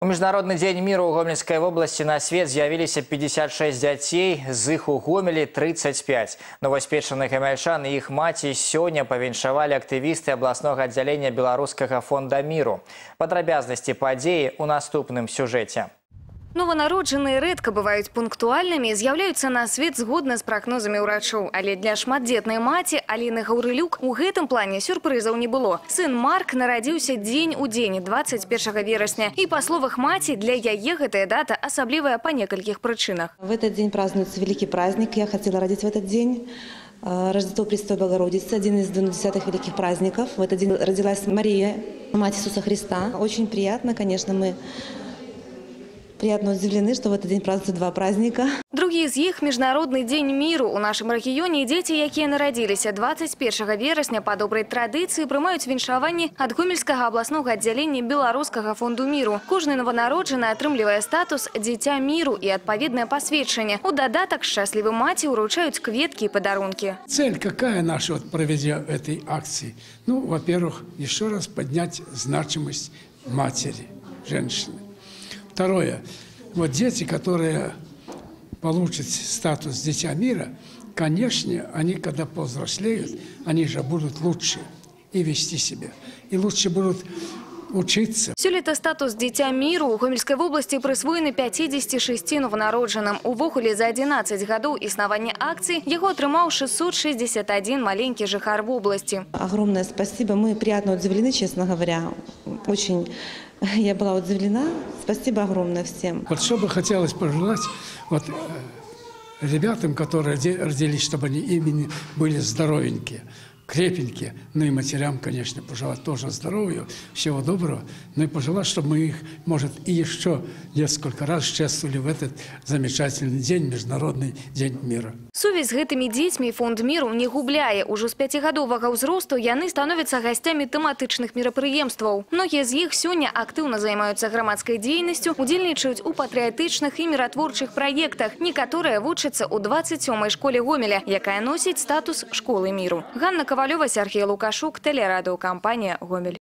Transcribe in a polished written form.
У Міжнародны дзень міру ў Гомельскай вобласці на свет з'явіліся 56 дзяцей, з іх у Гомелі 35. Новаспечаных гамельчан і іх маці сёння павіншавалі актывісты абласнога аддзялення Беларускага фонда міру. Падрабязнасці падзеі ў наступным сюжэце. Новонародженные редко бывают пунктуальными, з'являюцца на свет згодна з прагнозамі ўрачоў. Але для шматдзетнай маці Аліны Гаўрылюк у гэтым плане сюрпрызаў не было. Сын Марк нарадзіўся дзень у дзень 21 верасня. И по словах маці, для яе гэтая дата асаблівая по некалькіх прычынах. В этот день празднуется великий праздник. Я хотела родить в этот день. Рождество Пресвятой Богородицы, один из 20 великих праздников. В этот день родилась Мария, мать Иисуса Христа. Очень приятно, конечно, мы приятно удивлены, что в этот день празднуются два праздника. Другі з іх – Міжнародны дзень міру. У нашым рэгіёне дзеці, якія нарадзіліся 21 верасня па добрай традыцыі, прымаюць віншаванні ад Гомельскага абласнога аддзялення Беларускага фонду міру. Кожны новонароджаны атрымлівае статус «Дзіця міру» і адпаведнае пасведчанне. У дадатак шчаслівым маці ўручаюць кветкі і падарункі. Цель какая наша проведения этой акции? Ну, во-первых, еще раз поднять значимость матери, женщины. Второе. Вот дети, которые получат статус «Дитя мира», конечно, они, когда повзрослеют, они же будут лучше и вести себя, и лучше будут учиться. Сёлета статус «Дзіця міру» у Гомельскай вобласці прысвоены 56 новонароджаным. Увогуле за 11 гадоў існавання акцыі яго атрымаў 661 маленькі жыхар вобласці. Огромное спасибо. Мы приятно удивлены, честно говоря. Очень я была удивлена. Спасибо огромное всем. Вот что бы хотелось пожелать вот, ребятам, которые родились, чтобы они именно были здоровенькие, крепенькие. Ну и матерям, конечно, пожелать тоже здоровья, всего доброго. Ну и пожелать, чтобы мы их, может, и еще несколько раз чествовали в этот замечательный день, Международный день мира. Сувязь з гэтымі дзецьмі фонд міру не губляе. Ужо з 5гадовага ўзросту яны становяцца гасцямі тэматычных мерапрыемстваў. Многія з іх сёння актыўна займаюцца грамадскай дзейнасцю, удзельнічаюць у патрыятычных і міратворчых праектах. Некаторыя вучацца ў 27-й школе Гомеля, якая носіць статус школы міру. Ганна Ковалёва, Сергей Лукашук, телерадиокомпания «Гомель».